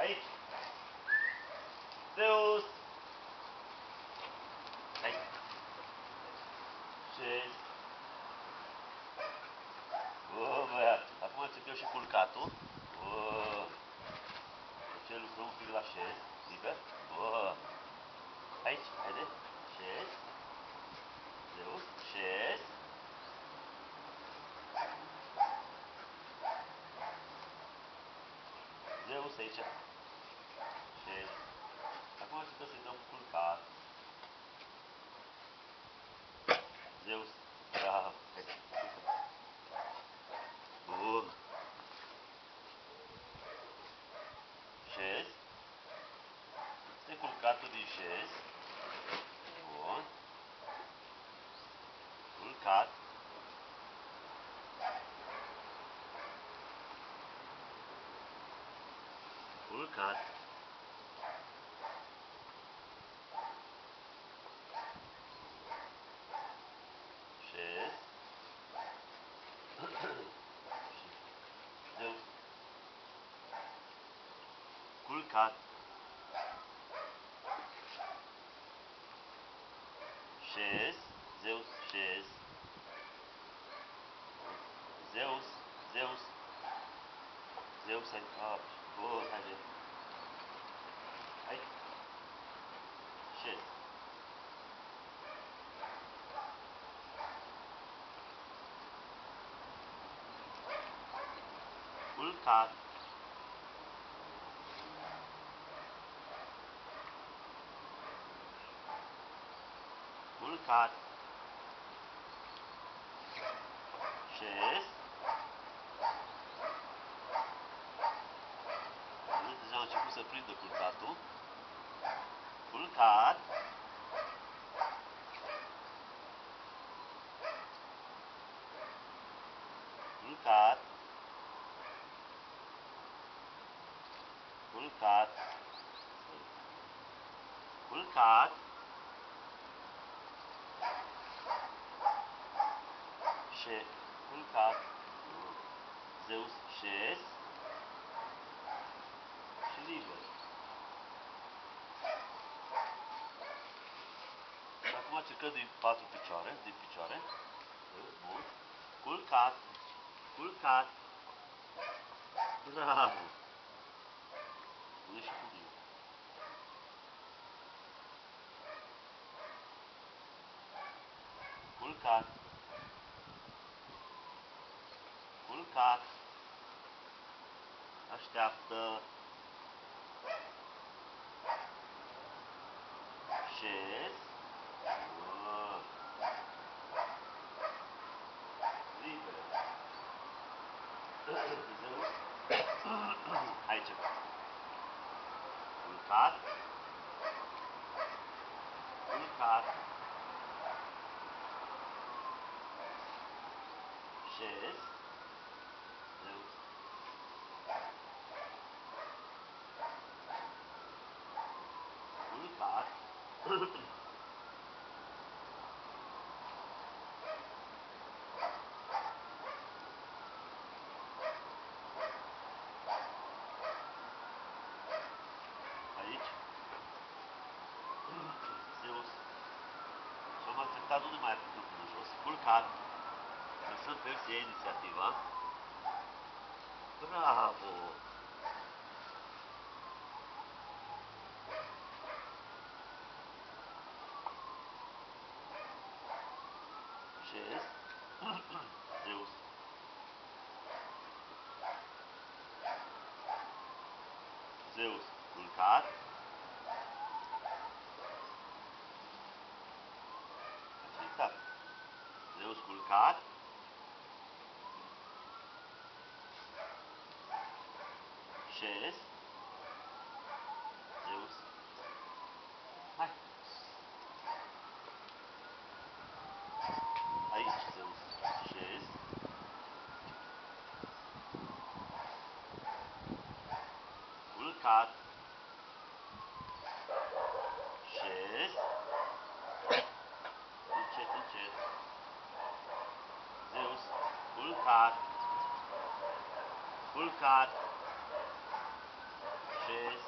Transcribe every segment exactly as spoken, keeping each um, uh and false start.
Aici. Zeus. Aici. Șezi. Bă, băiat. Acum înțep eu și culcatul. Bă. De ce lucrăm un pic la șez? Liber? Bă. Aici. Haide. Șez. Zeus. Șez. Zeus aici. Șez. Acum începem să-i dăm culcat. Zeus. Bravo. Haide. Bun. Șez. Este culcatul din șez. Bun. Culcat. Culcat. Șez. Zeus. Culcat. Șez. Zeus. Șez. Zeus. Zeus. Zeus ai fapt. Bă, haide. Hai. Șez. Culcat. Culcat. Șez. Deja a început să prindă culcatul. Culcat. Culcat. Culcat. Culcat. Șe. Culcat. Zeus. Șez. Și liber. Și acum cercăm din patru picioare, din picioare. Bun. Culcat. Culcat. Bravo. Pune și cu mine. Culcat. Culcat. Așteaptă. Șez. Bă. Liber. Zeus. Aici. Culcat. Culcat. Șez. Zeus. Culcat. Aici. Zeus. Și am acceptat, nu ne mai aplicăm până jos. Culcat. Lăsăm pe el să ia inițiativa. Bravo! Șez. Zeus. Zeus. Culcat. Facilitat. Zeus culcat. Șez. Zeus. Hai. Aici Zeus. Șez. Culcat. Șez. Încet, încet. Zeus. Culcat. Culcat. Șez.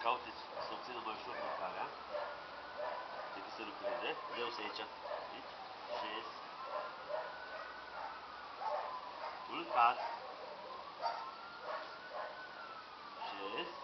cauteți să obțină mai ușor mâncarea decât să lucreze. Leu să aici, aici, șez, culcat, șez,